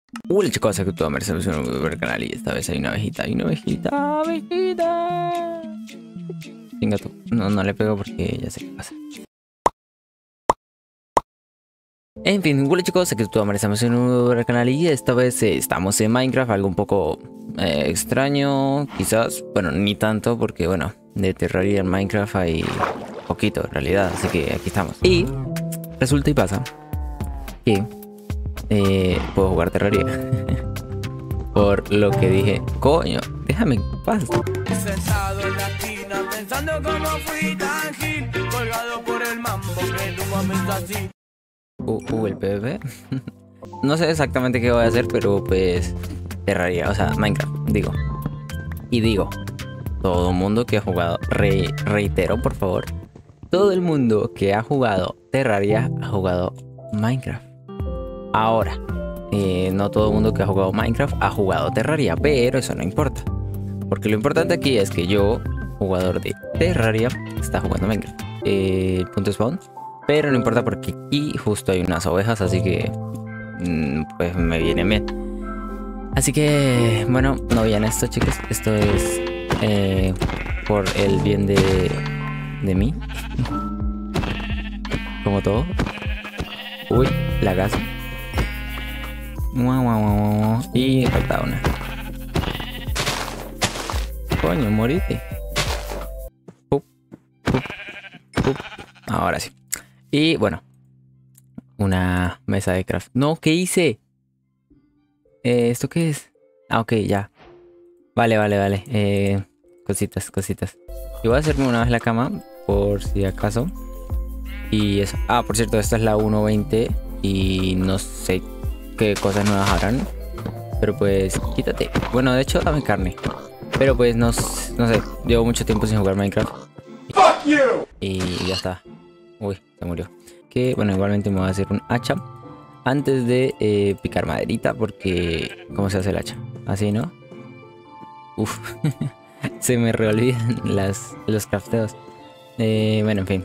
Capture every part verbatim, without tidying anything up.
Hola chicos, que tú mereces un nuevo canal y esta vez hay una abejita, hay una abejita, abejita. Venga tú, no, no le pego porque ya sé qué pasa. En fin, hola chicos, que tú mereces un nuevo canal y esta vez eh, estamos en Minecraft, algo un poco eh, extraño, quizás, bueno, ni tanto porque bueno, de Terraria en Minecraft hay poquito en realidad, así que aquí estamos. Y resulta y pasa que eh, puedo jugar Terraria. Por lo que dije, coño, déjame en paz. Sentado en la esquina pensando cómo fui tan gil, colgado por el mambo que tu momento así. Uh, uh, el PvP. No sé exactamente qué voy a hacer, pero pues Terraria, o sea, Minecraft, digo. Y digo, todo el mundo que ha jugado, re, reitero por favor, todo el mundo que ha jugado Terraria ha jugado Minecraft. Ahora, eh, no todo el mundo que ha jugado Minecraft ha jugado Terraria, pero eso no importa. Porque lo importante aquí es que yo, jugador de Terraria, está jugando Minecraft. Eh, punto spawn. Pero no importa porque aquí justo hay unas ovejas, así que mmm, pues me viene bien. Así que, bueno, no vean esto chicos. Esto es eh, por el bien de, de mí. Como todo. Uy, la gas. Y falta una. Coño, morite. Pup, pup, pup. Ahora sí. Y bueno, una mesa de craft. No, ¿qué hice? Eh, ¿Esto qué es? Ah, ok, ya. Vale, vale, vale. Eh, cositas, cositas. Y voy a hacerme una vez la cama, por si acaso. Y eso. Ah, por cierto, esta es la uno veinte. Y no sé qué cosas nuevas harán. Pero pues, quítate. Bueno, de hecho, dame carne. Pero pues, no, no sé. Llevo mucho tiempo sin jugar Minecraft. Fuck you. Y ya está. Uy, se murió. Que bueno, igualmente me voy a hacer un hacha antes de eh, picar maderita, porque ¿cómo se hace el hacha? Así, ¿no? Uf, se me reolvidan las, los crafteos. Eh, bueno, en fin.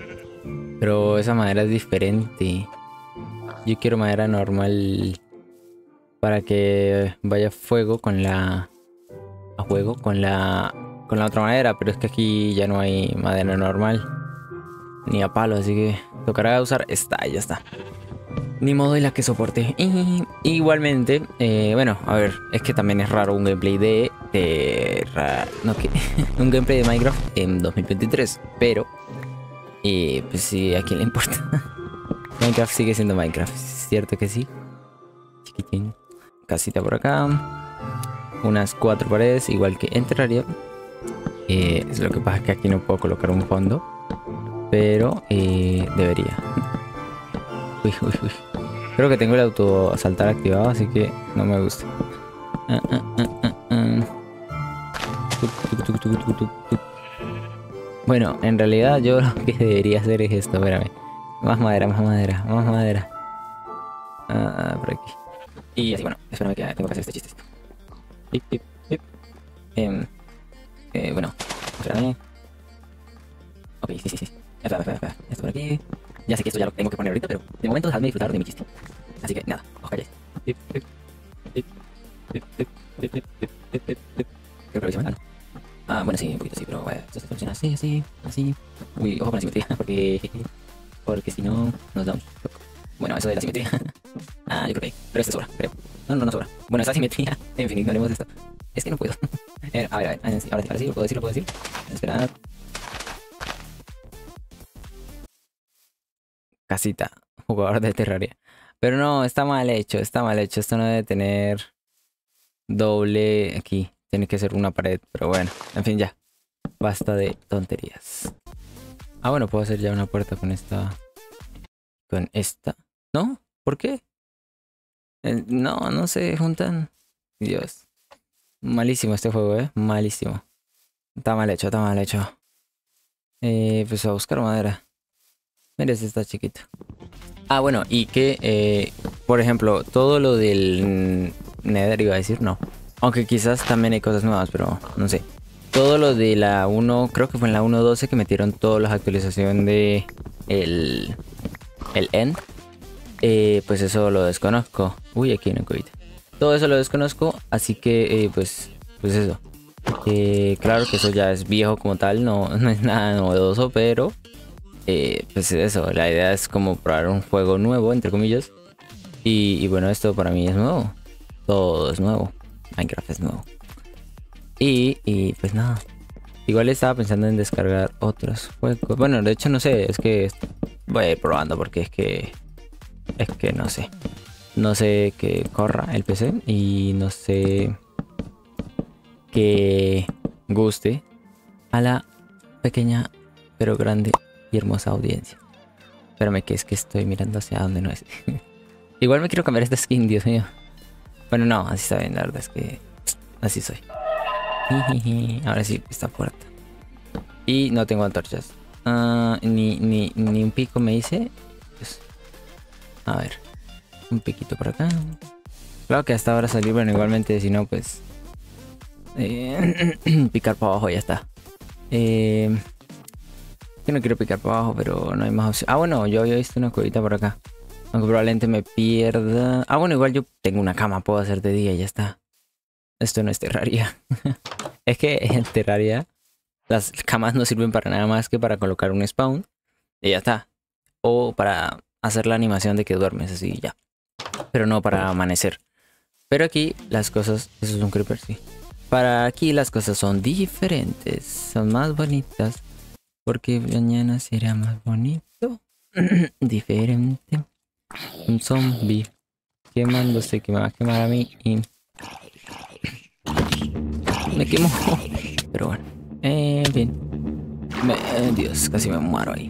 Pero esa madera es diferente. Yo quiero madera normal para que vaya fuego con la... a juego con la... con la otra madera, pero es que aquí ya no hay madera normal. Ni a palo, así que tocará usar esta, ya está. Ni modo y la que soporte. Y, igualmente, eh, bueno, a ver, es que también es raro un gameplay de... de no, que un gameplay de Minecraft en dos mil veintitrés. Pero, eh, pues sí, ¿a quién le importa? Minecraft sigue siendo Minecraft, ¿cierto que sí? Chiquitín. Casita por acá. Unas cuatro paredes, igual que en Terraria. Eh, es lo que pasa es que aquí no puedo colocar un fondo. Pero eh, debería. Uy, uy, uy. Creo que tengo el auto saltar activado, así que no me gusta. Ah, ah, ah, ah, ah. Tuc, tuc, tuc, tuc, tuc, tuc, tuc. Bueno, en realidad yo lo que debería hacer es esto, espérame. Más madera, más madera, más madera. Ah, por aquí. Y así, bueno, espérame que tengo que hacer este chiste. Pip, pip, pip. Eh, eh, bueno, espérame. Ok, sí, sí, sí. Espera, espera, espera. Esto por aquí. Ya sé que esto ya lo tengo que poner ahorita, pero de momento dejadme disfrutar de mi chiste. Así que nada, os calláis. Creo que lo hice mal. Ah, bueno, sí, un poquito así, pero bueno, esto se funciona así, así, así. Uy, ojo con la simetría, porque... porque si no, nos da un... Bueno, eso de la simetría. Ah, yo creo que... pero esto sobra, creo. No, no, no sobra. Bueno, esa simetría... En fin, ignoremos esto. Es que no puedo. A ver, a ver, a ver. Ahora sí, ahora sí, lo puedo decir, lo puedo decir. Esperad. Casita, jugador de Terraria. Pero no, está mal hecho, está mal hecho. Esto no debe tener doble aquí. Tiene que ser una pared, pero bueno. En fin, ya. Basta de tonterías. Ah, bueno, puedo hacer ya una puerta con esta. Con esta. ¿No? ¿Por qué? Eh, no, no se juntan. Dios. Malísimo este juego, eh. Malísimo. Está mal hecho, está mal hecho. Eh, pues a buscar madera. Mira, este está chiquito. Ah, bueno, y que, eh, por ejemplo, todo lo del Nether iba a decir, no. Aunque quizás también hay cosas nuevas, pero no sé. Todo lo de la uno, creo que fue en la uno doce que metieron todas las actualizaciones de el, el End. Eh, pues eso lo desconozco. Uy, aquí hay una cubita. todo eso lo desconozco, así que eh, pues, pues eso. Eh, claro que eso ya es viejo como tal, no, no es nada novedoso, pero eh, pues eso, la idea es como probar un juego nuevo, entre comillas. Y, y bueno, esto para mí es nuevo. Todo es nuevo. Minecraft es nuevo. Y, y pues nada. Igual estaba pensando en descargar otros juegos. Bueno, de hecho no sé, es que voy a ir probando porque es que... Es que no sé. No sé que corra el P C y no sé que guste a la pequeña pero grande y hermosa audiencia. Espérame que es que estoy mirando hacia donde no es. Igual me quiero cambiar esta skin, Dios mío. Bueno, no, así está bien, la verdad es que así soy. Ahora sí, esta puerta. Y no tengo antorchas. Uh, ni, ni, ni un pico me hice. Pues, a ver. Un piquito por acá. Claro que hasta ahora salir, bueno, igualmente si no, pues... Eh, picar para abajo, ya está. Eh, yo no quiero picar para abajo, pero no hay más opción. Ah, bueno, yo había visto una cuevita por acá. Aunque probablemente me pierda. Ah, bueno, igual yo tengo una cama, puedo hacer de día y ya está. Esto no es Terraria. Es que en Terraria las camas no sirven para nada más que para colocar un spawn y ya está. O para hacer la animación de que duermes así ya. Pero no para amanecer. Pero aquí las cosas... Eso es un creeper, sí. Para aquí las cosas son diferentes. Son más bonitas. Porque mañana será más bonito. Diferente. Un zombie quemándose que me va a quemar a mí y me quemó. Pero bueno, eh, bien. Me, eh, Dios, casi me muero ahí.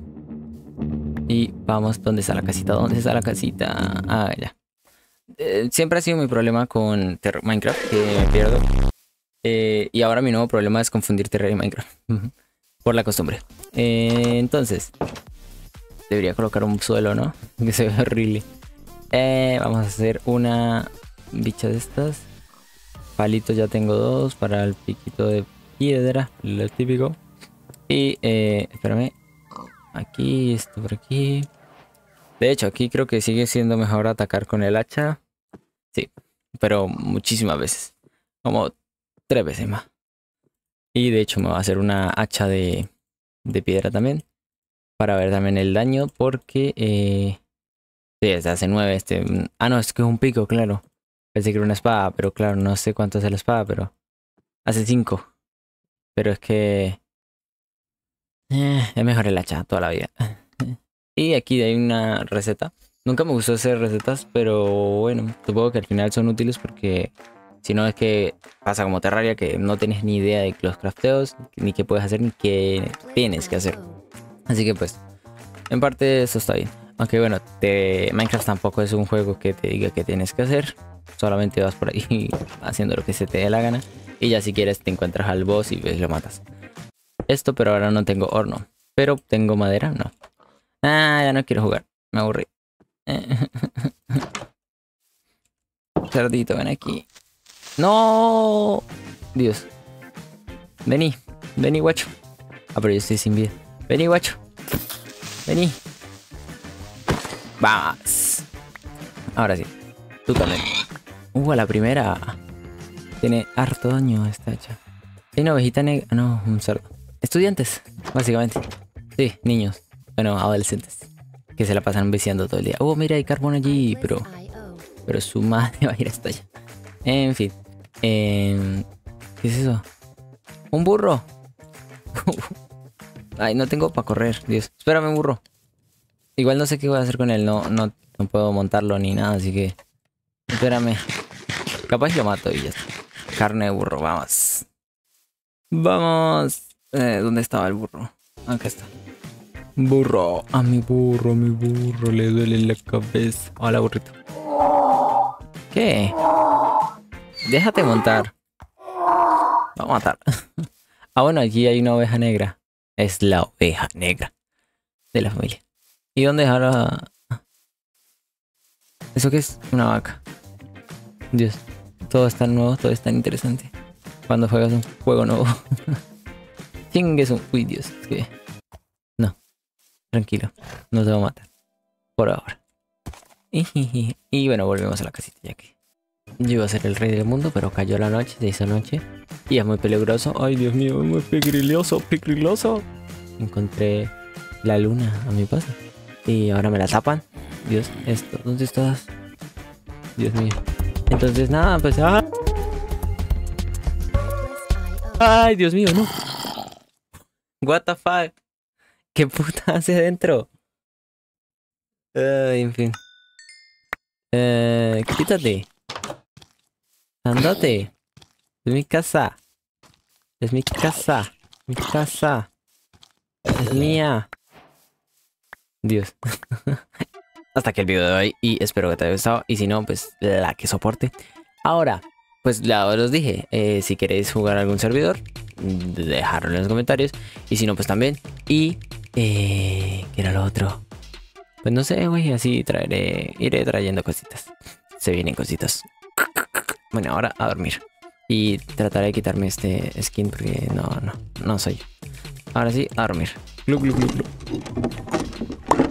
Y vamos, ¿dónde está la casita? ¿Dónde está la casita? Ah, ya. Eh, siempre ha sido mi problema con Minecraft, que me pierdo. Eh, y ahora mi nuevo problema es confundir Terraria y Minecraft. Por la costumbre. Eh, entonces, debería colocar un suelo, ¿no? Que se ve horrible. Eh, vamos a hacer una bicha de estas. Palitos ya tengo dos para el piquito de piedra, lo típico. Y, eh, espérame. Aquí, esto por aquí. De hecho, aquí creo que sigue siendo mejor atacar con el hacha. Sí, pero muchísimas veces. Como tres veces más. Y de hecho me va a hacer una hacha de, de piedra también. Para ver también el daño porque... Eh, sí, este hace nueve. Este, ah, no, es que es un pico, claro. Pensé que era una espada, pero claro, no sé cuánto hace la espada, pero... Hace cinco. Pero es que... Eh, es mejor el hacha toda la vida. Y aquí hay una receta. Nunca me gustó hacer recetas, pero bueno, supongo que al final son útiles porque... Si no es que pasa como Terraria, que no tienes ni idea de los crafteos, ni qué puedes hacer, ni qué tienes que hacer. Así que pues, en parte eso está bien. Aunque bueno, te... Minecraft tampoco es un juego que te diga qué tienes que hacer. Solamente vas por ahí haciendo lo que se te dé la gana. Y ya si quieres te encuentras al boss y ves, lo matas. Esto, pero ahora no tengo horno. Pero tengo madera, no. Ah, ya no quiero jugar. Me aburrí. Cerdito, ven aquí. ¡No! Dios. Vení. Vení, guacho. Ah, pero yo estoy sin vida. Vení, guacho. Vení. Vamos. Ahora sí. Tú también. Uh, a la primera. Tiene harto daño esta hacha. Hay una ovejita negra. No, un cerdo. Estudiantes, básicamente. Sí, niños. Bueno, adolescentes. Que se la pasan viciando todo el día. Oh, mira, hay carbón allí. Pero... Pero su madre va a ir hasta allá. En fin. Eh, ¿Qué es eso? ¡Un burro! Ay, no tengo para correr, Dios. Espérame, un burro. Igual no sé qué voy a hacer con él. No, no, no puedo montarlo ni nada, así que... Espérame. Capaz lo mato y ya está. Carne de burro, vamos. Vamos. Eh, ¿Dónde estaba el burro? Acá está. Burro. A mi burro, a mi burro. Le duele la cabeza. Hola, burrito. ¿Qué? Déjate montar. Vamos a matar. Ah, bueno, aquí hay una oveja negra. Es la oveja negra de la familia. ¿Y dónde es ahora? ¿Eso qué es? Una vaca. Dios. Todo es tan nuevo, todo es tan interesante. Cuando juegas un juego nuevo. Chingues un... Uy, Dios. Es que... No. Tranquilo. No te va a matar. Por ahora. Y bueno, volvemos a la casita ya que... Yo iba a ser el rey del mundo, pero cayó la noche, se hizo noche. Y es muy peligroso. Ay, Dios mío, es muy peligroso, peligroso. Encontré la luna a mi paso. Y ahora me la tapan. Dios, esto, ¿dónde estás? Dios mío. Entonces nada, pues... ¡ah! ¡Ay, Dios mío, no! What the fuck? ¿Qué puta hace adentro? Ay, en fin. Eh, quítate. Andate. Es mi casa. Es mi casa. Mi casa. Es mía. Dios. Hasta aquí el video de hoy y espero que te haya gustado. Y si no, pues la que soporte. Ahora, pues ya os dije, eh, si queréis jugar a algún servidor, dejadlo en los comentarios. Y si no, pues también. Y, eh, ¿qué era lo otro? Pues no sé, güey, así traeré, iré trayendo cositas. Se vienen cositas. Bueno, ahora a dormir. Y trataré de quitarme este skin porque no, no, no soy yo. Ahora sí, a dormir. Glu, glu, glu, glu.